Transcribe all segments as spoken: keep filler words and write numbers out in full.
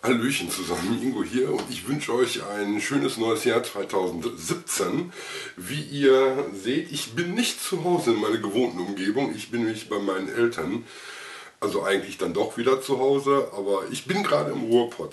Hallöchen zusammen, Ingo hier und ich wünsche euch ein schönes neues Jahr zweitausendsiebzehn. Wie ihr seht, ich bin nicht zu Hause in meiner gewohnten Umgebung, ich bin nämlich bei meinen Eltern, also eigentlich dann doch wieder zu Hause, aber ich bin gerade im Ruhrpott.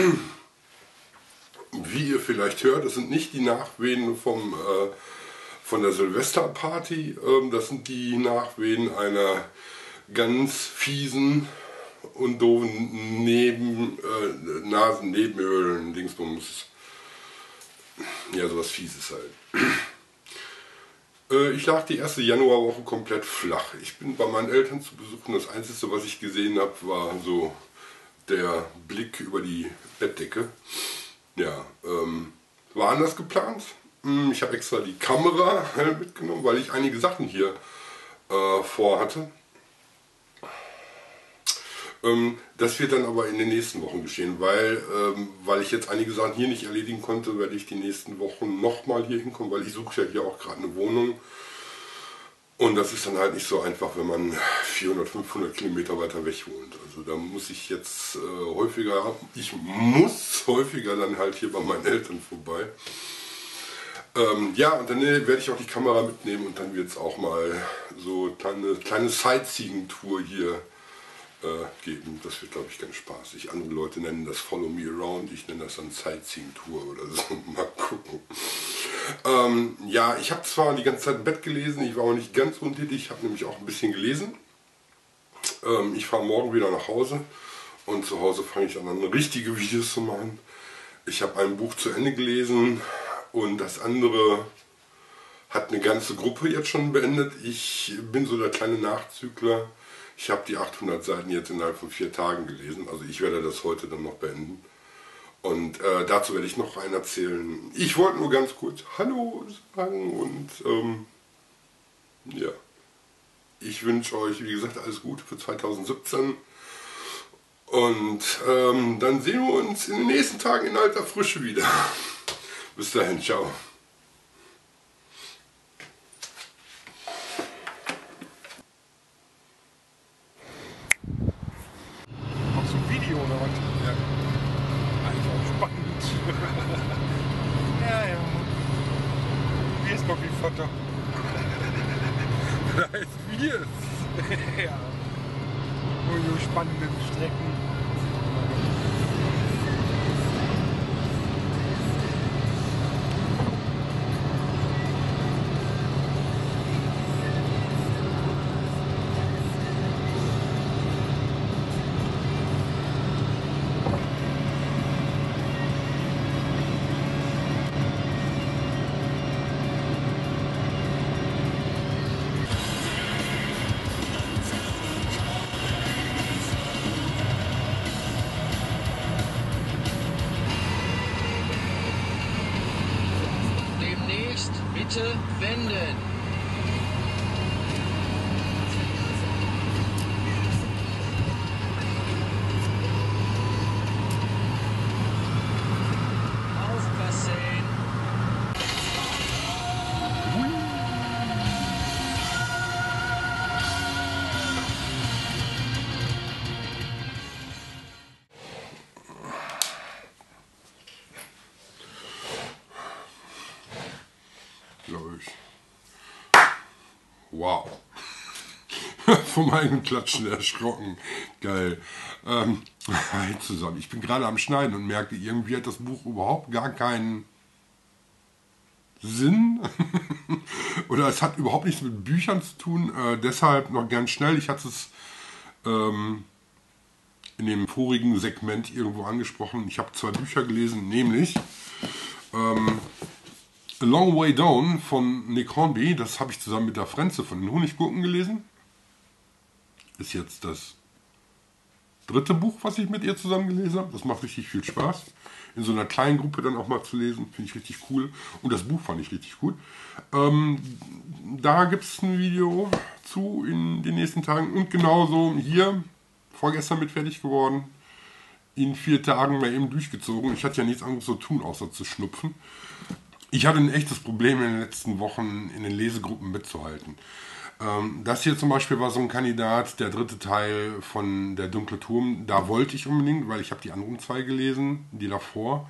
Wie ihr vielleicht hört, das sind nicht die Nachwehen vom, äh, von der Silvesterparty, ähm, das sind die Nachwehen einer ganz fiesen und doofen Neben, äh, Nasennebenhöhlen, Dingsbums, ja sowas Fieses halt. äh, ich lag die erste Januarwoche komplett flach. Ich bin bei meinen Eltern zu Besuch und das Einzige, was ich gesehen habe, war so der Blick über die Bettdecke. Ja, ähm, war anders geplant. Ich habe extra die Kamera mitgenommen, weil ich einige Sachen hier äh, vorhatte. Ähm, das wird dann aber in den nächsten Wochen geschehen, weil, ähm, weil ich jetzt einige Sachen hier nicht erledigen konnte, werde ich die nächsten Wochen nochmal hier hinkommen, weil ich suche ja hier auch gerade eine Wohnung. Und das ist dann halt nicht so einfach, wenn man vierhundert, fünfhundert Kilometer weiter weg wohnt. Also da muss ich jetzt äh, häufiger, ich muss häufiger dann halt hier bei meinen Eltern vorbei. Ähm, ja, und dann werde ich auch die Kamera mitnehmen und dann wird es auch mal so eine kleine Sightseeing-Tour hier äh, geben. Das wird, glaube ich, ganz spaßig. Andere Leute nennen das Follow Me Around, ich nenne das dann Sightseeing-Tour oder so. Mal gucken. Ähm, ja, ich habe zwar die ganze Zeit im Bett gelesen, ich war auch nicht ganz untätig, ich habe nämlich auch ein bisschen gelesen. Ähm, ich fahre morgen wieder nach Hause und zu Hause fange ich an, richtige Videos zu machen. Ich habe ein Buch zu Ende gelesen und das andere hat eine ganze Gruppe jetzt schon beendet. Ich bin so der kleine Nachzügler. Ich habe die achthundert Seiten jetzt innerhalb von vier Tagen gelesen, also ich werde das heute dann noch beenden. Und äh, dazu werde ich noch rein erzählen. Ich wollte nur ganz kurz Hallo sagen und ähm, ja, ich wünsche euch, wie gesagt, alles Gute für zweitausendsiebzehn. Und ähm, dann sehen wir uns in den nächsten Tagen in alter Frische wieder. Bis dahin, ciao. Machst du ein Video oder was? Ja. Eigentlich auch spannend. Ja, ja. Hier ist Coffee-Futter. Da heißt wir. Ja. Nur so spannenden Strecken. Demnächst bitte wenden. Aufpassen. Glaube ich. Wow. Vom eigenen Klatschen erschrocken. Geil. Ähm, hi zusammen. Ich bin gerade am Schneiden und merke, irgendwie hat das Buch überhaupt gar keinen Sinn. Oder es hat überhaupt nichts mit Büchern zu tun. Äh, deshalb noch ganz schnell. Ich hatte es ähm, in dem vorigen Segment irgendwo angesprochen. Ich habe zwei Bücher gelesen, nämlich ähm, A Long Way Down von Nick Hornby, das habe ich zusammen mit der Frenze von den Honiggurken gelesen. Ist jetzt das dritte Buch, was ich mit ihr zusammen gelesen habe. Das macht richtig viel Spaß. In so einer kleinen Gruppe dann auch mal zu lesen, finde ich richtig cool. Und das Buch fand ich richtig gut. Ähm, da gibt es ein Video zu in den nächsten Tagen. Und genauso hier, vorgestern mit fertig geworden. In vier Tagen mal eben durchgezogen. Ich hatte ja nichts anderes zu tun, außer zu schnupfen. Ich hatte ein echtes Problem in den letzten Wochen in den Lesegruppen mitzuhalten. Ähm, das hier zum Beispiel war so ein Kandidat, der dritte Teil von Der dunkle Turm. Da wollte ich unbedingt, weil ich habe die anderen zwei gelesen, die davor.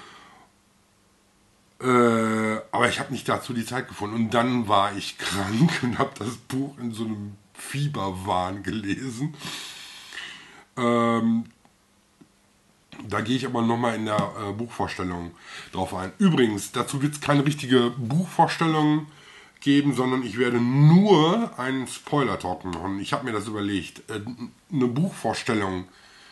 Äh, aber ich habe nicht dazu die Zeit gefunden. Und dann war ich krank und habe das Buch in so einem Fieberwahn gelesen. Ähm, da gehe ich aber nochmal in der äh, Buchvorstellung drauf ein. Übrigens, dazu wird es keine richtige Buchvorstellung geben, sondern ich werde nur einen Spoiler-Talk machen. Ich habe mir das überlegt. Äh, eine Buchvorstellung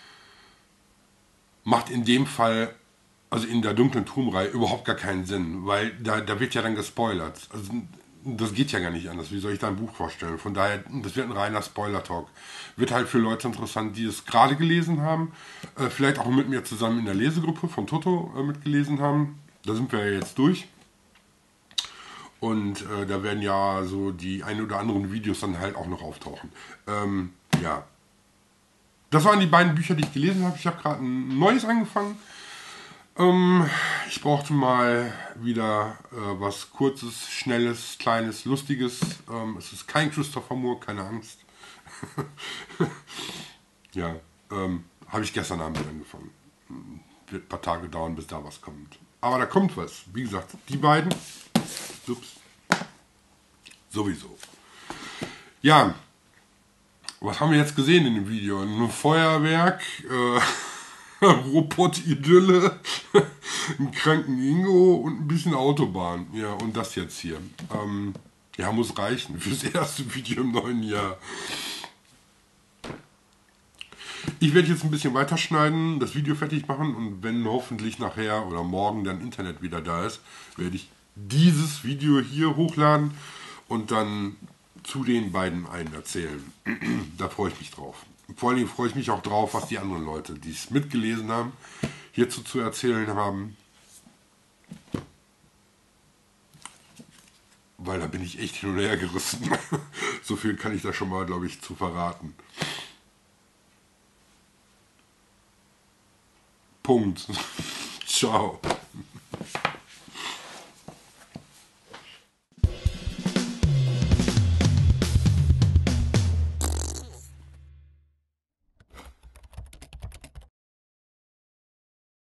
macht in dem Fall, also in der dunklen Turmreihe, überhaupt gar keinen Sinn, weil da, da wird ja dann gespoilert. Also das geht ja gar nicht anders. Wie soll ich da ein Buch vorstellen? Von daher, das wird ein reiner Spoiler-Talk. Wird halt für Leute interessant, die es gerade gelesen haben, äh, vielleicht auch mit mir zusammen in der Lesegruppe von Toto äh, mitgelesen haben. Da sind wir ja jetzt durch. Und äh, da werden ja so die ein oder anderen Videos dann halt auch noch auftauchen. Ähm, ja. Das waren die beiden Bücher, die ich gelesen habe. Ich habe gerade ein neues angefangen. Ähm, ich brauchte mal wieder äh, was Kurzes, Schnelles, Kleines, Lustiges. Ähm, es ist kein Christopher Moore, keine Angst. ja, ähm, habe ich gestern Abend angefangen. Wird ein paar Tage dauern, bis da was kommt. Aber da kommt was. Wie gesagt, die beiden. Ups. Sowieso. Ja, was haben wir jetzt gesehen in dem Video? Ein Feuerwerk, äh, Robot-Idylle, einen kranken Ingo und ein bisschen Autobahn. Ja, und das jetzt hier. Ähm, ja, muss reichen fürs erste Video im neuen Jahr. Ich werde jetzt ein bisschen weiterschneiden, das Video fertig machen und wenn hoffentlich nachher oder morgen dann Internet wieder da ist, werde ich dieses Video hier hochladen und dann zu den beiden einen erzählen. Da freue ich mich drauf. Vor allem freue ich mich auch drauf, was die anderen Leute, die es mitgelesen haben, hierzu zu erzählen haben. Weil da bin ich echt hin und her gerissen. So viel kann ich da schon mal, glaube ich, zu verraten. Punkt. Ciao.